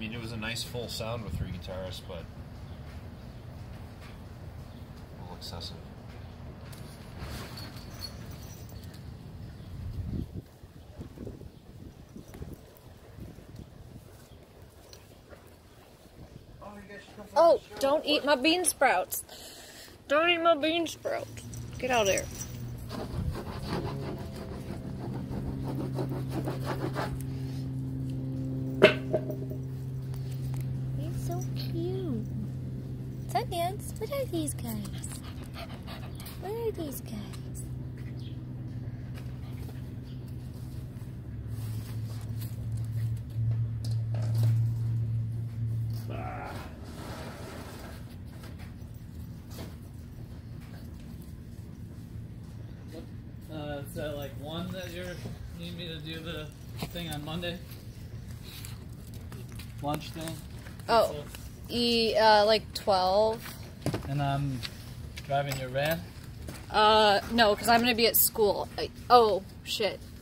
mean, it was a nice full sound with 3 guitarists, but a little excessive. Oh, don't eat my bean sprouts. Don't eat my bean sprouts. Get out of there. He's so cute. Sundance, what are these guys? What are these guys? Is that like 1 that you need me to do the thing on Monday? Lunch thing? Oh, like 12. And I'm driving your van? No, because I'm going to be at school. Oh, shit.